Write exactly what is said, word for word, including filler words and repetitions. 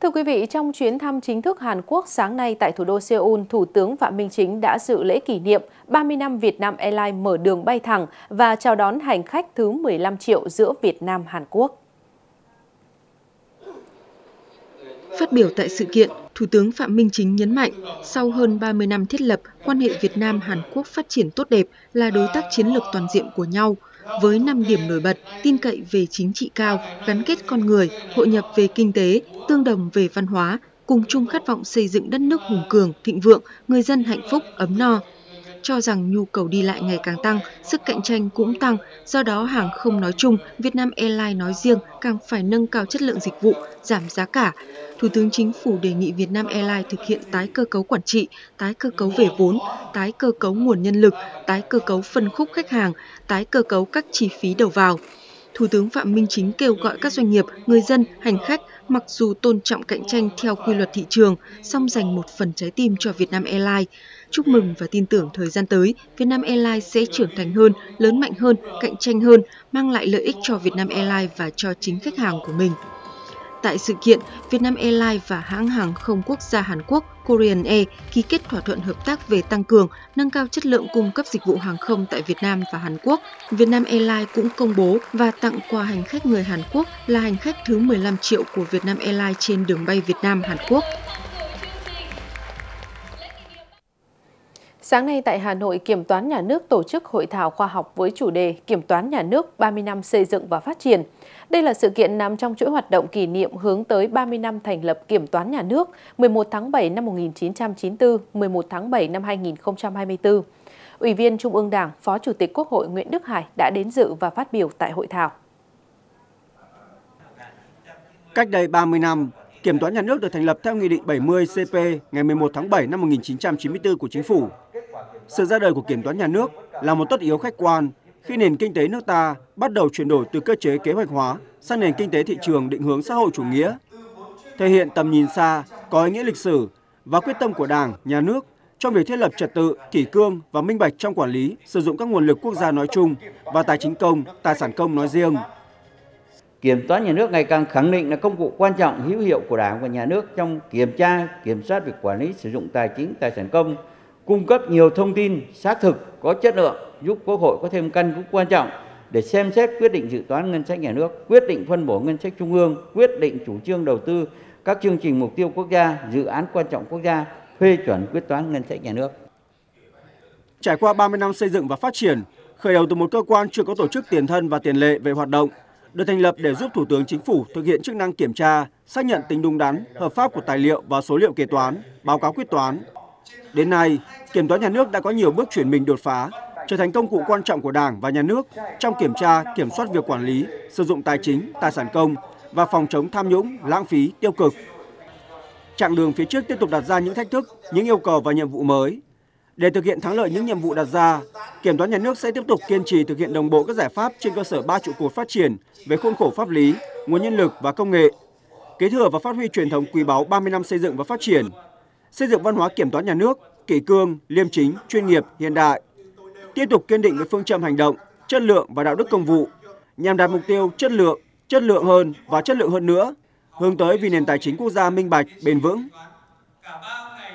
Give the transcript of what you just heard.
Thưa quý vị, trong chuyến thăm chính thức Hàn Quốc sáng nay tại thủ đô Seoul, Thủ tướng Phạm Minh Chính đã dự lễ kỷ niệm ba mươi năm Vietnam Airlines mở đường bay thẳng và chào đón hành khách thứ mười lăm triệu giữa Việt Nam Hàn Quốc. Phát biểu tại sự kiện, Thủ tướng Phạm Minh Chính nhấn mạnh, sau hơn ba mươi năm thiết lập, quan hệ Việt Nam-Hàn Quốc phát triển tốt đẹp, là đối tác chiến lược toàn diện của nhau. Với năm điểm nổi bật, tin cậy về chính trị cao, gắn kết con người, hội nhập về kinh tế, tương đồng về văn hóa, cùng chung khát vọng xây dựng đất nước hùng cường, thịnh vượng, người dân hạnh phúc, ấm no. Cho rằng nhu cầu đi lại ngày càng tăng, sức cạnh tranh cũng tăng, do đó hàng không nói chung, Vietnam Airlines nói riêng càng phải nâng cao chất lượng dịch vụ, giảm giá cả. Thủ tướng Chính phủ đề nghị Vietnam Airlines thực hiện tái cơ cấu quản trị, tái cơ cấu về vốn, tái cơ cấu nguồn nhân lực, tái cơ cấu phân khúc khách hàng, tái cơ cấu các chi phí đầu vào. Thủ tướng Phạm Minh Chính kêu gọi các doanh nghiệp, người dân, hành khách mặc dù tôn trọng cạnh tranh theo quy luật thị trường, song dành một phần trái tim cho Vietnam Airlines. Chúc mừng và tin tưởng thời gian tới, Vietnam Airlines sẽ trưởng thành hơn, lớn mạnh hơn, cạnh tranh hơn, mang lại lợi ích cho Vietnam Airlines và cho chính khách hàng của mình. Tại sự kiện, Vietnam Airlines và hãng hàng không quốc gia Hàn Quốc Korean Air ký kết thỏa thuận hợp tác về tăng cường, nâng cao chất lượng cung cấp dịch vụ hàng không tại Việt Nam và Hàn Quốc. Vietnam Airlines cũng công bố và tặng quà hành khách người Hàn Quốc là hành khách thứ mười lăm triệu của Vietnam Airlines trên đường bay Việt Nam-Hàn Quốc. Sáng nay tại Hà Nội, Kiểm toán Nhà nước tổ chức hội thảo khoa học với chủ đề Kiểm toán Nhà nước ba mươi năm xây dựng và phát triển. Đây là sự kiện nằm trong chuỗi hoạt động kỷ niệm hướng tới ba mươi năm thành lập Kiểm toán Nhà nước mười một tháng bảy năm một nghìn chín trăm chín mươi tư, mười một tháng bảy năm hai nghìn không trăm hai mươi tư. Ủy viên Trung ương Đảng, Phó Chủ tịch Quốc hội Nguyễn Đức Hải đã đến dự và phát biểu tại hội thảo. Cách đây ba mươi năm, Kiểm toán Nhà nước được thành lập theo Nghị định bảy mươi C P ngày mười một tháng bảy năm một nghìn chín trăm chín mươi tư của Chính phủ. Sự ra đời của Kiểm toán Nhà nước là một tất yếu khách quan khi nền kinh tế nước ta bắt đầu chuyển đổi từ cơ chế kế hoạch hóa sang nền kinh tế thị trường định hướng xã hội chủ nghĩa, thể hiện tầm nhìn xa, có ý nghĩa lịch sử và quyết tâm của Đảng, Nhà nước trong việc thiết lập trật tự, kỷ cương và minh bạch trong quản lý, sử dụng các nguồn lực quốc gia nói chung và tài chính công, tài sản công nói riêng. Kiểm toán Nhà nước ngày càng khẳng định là công cụ quan trọng hữu hiệu của Đảng và Nhà nước trong kiểm tra, kiểm soát việc quản lý sử dụng tài chính, tài sản công, cung cấp nhiều thông tin xác thực, có chất lượng, giúp Quốc hội có thêm căn cứ quan trọng để xem xét quyết định dự toán ngân sách nhà nước, quyết định phân bổ ngân sách trung ương, quyết định chủ trương đầu tư các chương trình mục tiêu quốc gia, dự án quan trọng quốc gia, phê chuẩn quyết toán ngân sách nhà nước. Trải qua ba mươi năm xây dựng và phát triển, khởi đầu từ một cơ quan chưa có tổ chức tiền thân và tiền lệ về hoạt động, được thành lập để giúp Thủ tướng Chính phủ thực hiện chức năng kiểm tra, xác nhận tính đúng đắn, hợp pháp của tài liệu và số liệu kế toán, báo cáo quyết toán. Đến nay, Kiểm toán Nhà nước đã có nhiều bước chuyển mình đột phá, trở thành công cụ quan trọng của Đảng và Nhà nước trong kiểm tra, kiểm soát việc quản lý, sử dụng tài chính, tài sản công và phòng chống tham nhũng, lãng phí, tiêu cực. Chặng đường phía trước tiếp tục đặt ra những thách thức, những yêu cầu và nhiệm vụ mới. Để thực hiện thắng lợi những nhiệm vụ đặt ra, Kiểm toán Nhà nước sẽ tiếp tục kiên trì thực hiện đồng bộ các giải pháp trên cơ sở ba trụ cột phát triển về khuôn khổ pháp lý, nguồn nhân lực và công nghệ, kế thừa và phát huy truyền thống quý báu ba mươi năm xây dựng và phát triển, xây dựng văn hóa kiểm toán nhà nước kỷ cương, liêm chính, chuyên nghiệp, hiện đại, tiếp tục kiên định với phương châm hành động, chất lượng và đạo đức công vụ, nhằm đạt mục tiêu chất lượng, chất lượng hơn và chất lượng hơn nữa, hướng tới vì nền tài chính quốc gia minh bạch, bền vững.